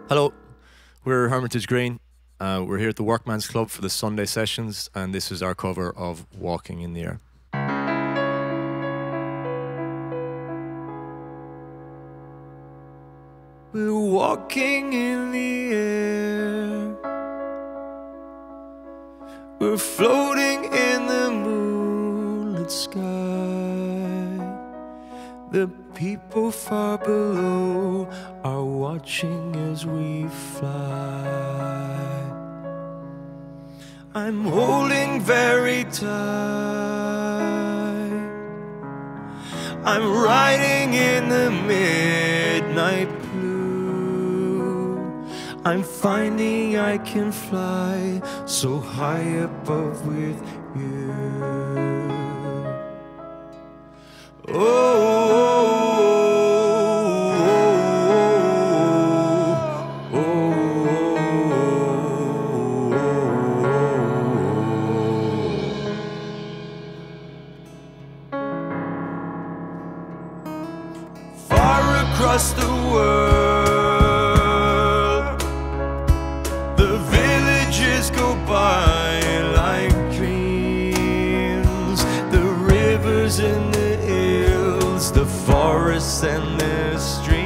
Hello, we're Hermitage Green. We're here at the Workman's Club for the Sunday sessions, and this is our cover of Walking in the Air. We're walking in the air, we're floating in the moonlit sky. The people far below are watching as we fly. I'm holding very tight, I'm riding in the midnight blue. I'm finding I can fly so high above with you. Across the world, the villages go by like dreams. The rivers and the hills, the forests and the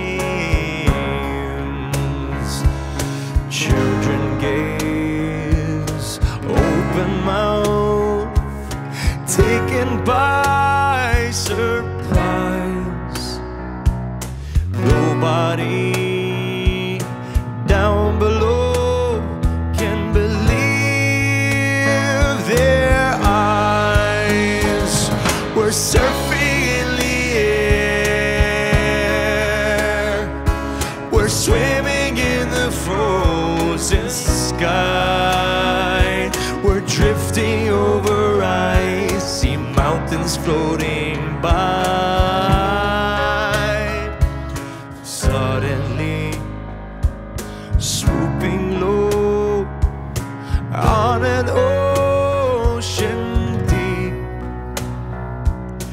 streams. Children gaze, open mouth, taken by surprise. Nobody down below can believe their eyes. We're surfing in the air, we're swimming in the frozen sky. We're drifting over icy mountains floating by. Suddenly, swooping low on an ocean deep,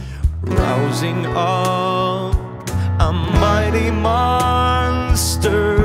rousing up a mighty monster